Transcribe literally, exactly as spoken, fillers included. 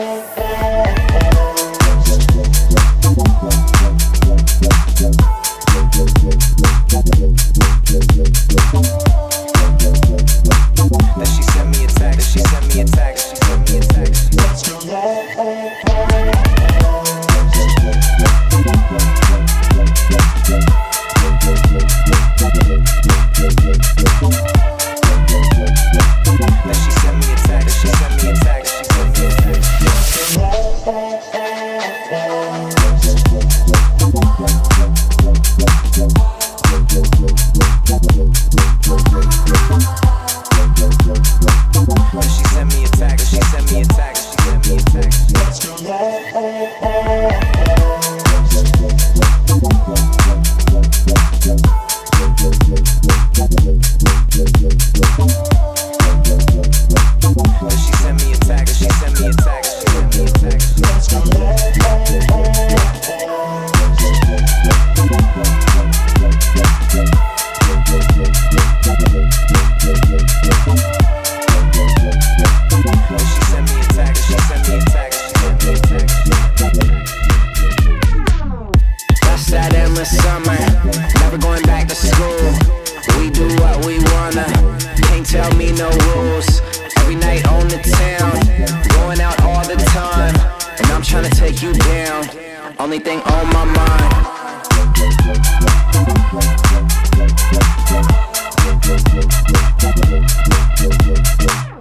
she sent me a text, she sent me a text, she sent me a text. That she sent me a text, she sent me a text, she sent me a text. That she sent me a text, she sent me a text, she sent me a text. That she sent me a text, she sent me a text, she sent me a text. That endless summer, never going back to school. We do what we wanna, can't tell me no rules. Every night on the town, going out all the time, and I'm trying to take you down, only thing on my mind.